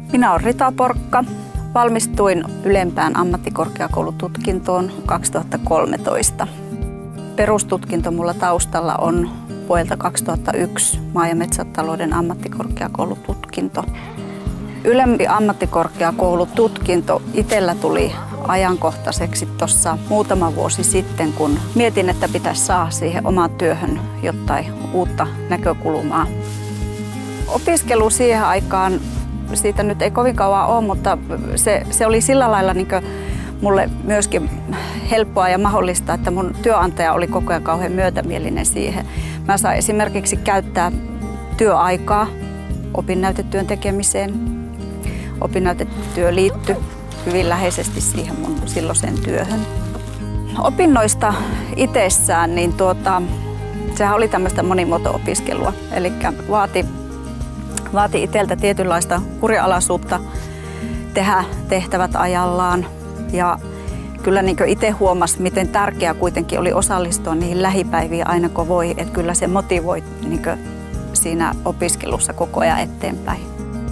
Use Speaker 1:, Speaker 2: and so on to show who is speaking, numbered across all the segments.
Speaker 1: Minä olen Rita Porkka. Valmistuin ylempään ammattikorkeakoulututkintoon 2013. Perustutkinto mulla taustalla on vuodelta 2001 maa- ja metsätalouden ammattikorkeakoulututkinto. Ylempi ammattikorkeakoulututkinto itsellä tuli ajankohtaiseksi tuossa muutama vuosi sitten, kun mietin, että pitäisi saada siihen omaan työhön jotain uutta näkökulmaa. Opiskelu siihen aikaan, siitä nyt ei kovin kauan ole, mutta se oli sillä lailla niin kuin mulle myöskin helppoa ja mahdollista, että mun työnantaja oli koko ajan kauhean myötämielinen siihen. Mä sain esimerkiksi käyttää työaikaa opinnäytetyön tekemiseen. Opinnäytetyö liittyi hyvin läheisesti siihen mun silloiseen työhön. Opinnoista itsessään, niin sehän oli tämmöistä monimuoto-opiskelua, eli vaati itseltä tietynlaista kurinalaisuutta tehdä tehtävät ajallaan. Ja kyllä niin itse huomasi, miten tärkeää kuitenkin oli osallistua niihin lähipäiviin aina kun voi, että kyllä se motivoi niin siinä opiskelussa koko ajan eteenpäin.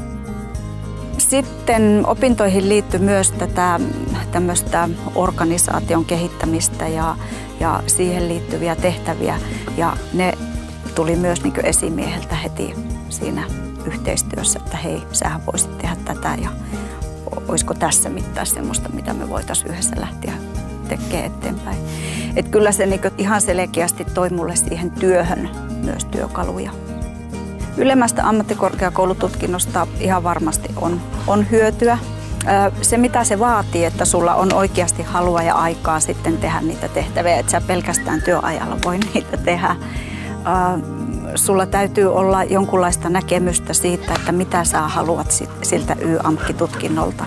Speaker 1: Sitten opintoihin liittyi myös tämmöistä organisaation kehittämistä ja siihen liittyviä tehtäviä. Ja ne tuli myös niin esimieheltä heti siinä yhteistyössä, että hei, sähän voisit tehdä tätä ja olisiko tässä mitään semmoista, mitä me voitaisiin yhdessä lähteä tekemään eteenpäin. Että kyllä se niin ihan selkeästi toi mulle siihen työhön myös työkaluja. Ylemmästä ammattikorkeakoulututkinnosta ihan varmasti on hyötyä. Se mitä se vaatii, että sulla on oikeasti halua ja aikaa sitten tehdä niitä tehtäviä, että sä pelkästään työajalla voi niitä tehdä. Sulla täytyy olla jonkunlaista näkemystä siitä, että mitä sä haluat siltä YAMK-tutkinnolta.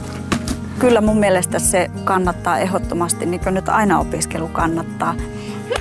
Speaker 1: Kyllä mun mielestä se kannattaa ehdottomasti, niin kuin nyt aina opiskelu kannattaa.